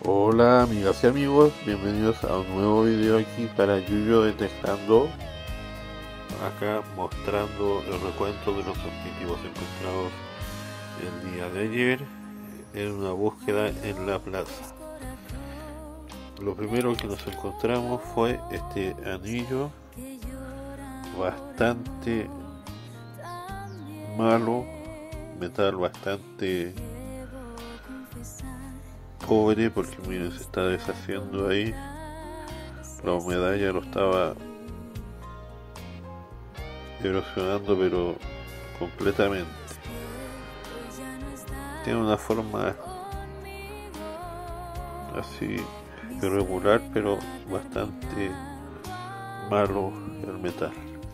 Hola amigas y amigos, bienvenidos a un nuevo video aquí para Yuyo Detectando. Acá mostrando el recuento de los objetivos encontrados el día de ayer en una búsqueda en la plaza. Lo primero que nos encontramos fue este anillo bastante malo, metal bastante pobre, porque miren, se está deshaciendo ahí, la humedad ya lo estaba erosionando pero completamente. Tiene una forma así irregular, pero bastante malo el metal.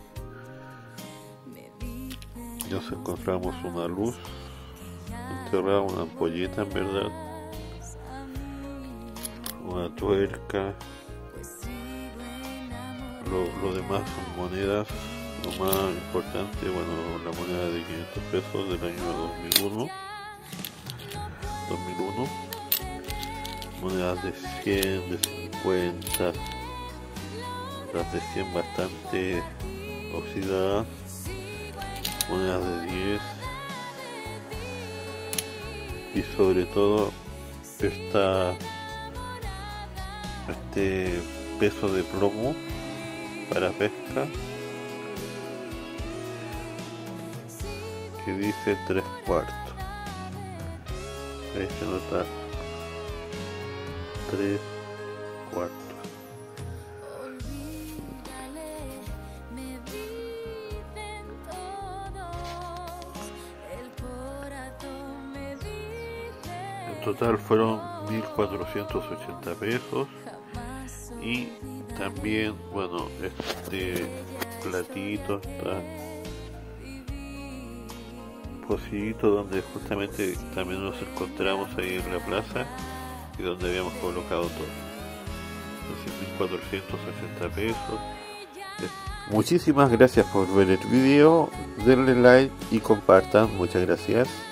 Nos encontramos una luz enterrada, una ampolleta en verdad, una tuerca. Lo demás son monedas. Lo más importante, bueno, la moneda de 500 pesos del año 2001, monedas de 100, de 50, las de 100 bastante oxidadas, monedas de 10 y sobre todo este peso de plomo para pesca que dice 3/4. Ahí se nota 3/4. En total fueron 1.480 pesos. Y también, bueno, este platito, está pocillito donde justamente también nos encontramos ahí en la plaza y donde habíamos colocado todo. Entonces 1.480 pesos. Muchísimas gracias por ver el video, denle like y compartan. Muchas gracias.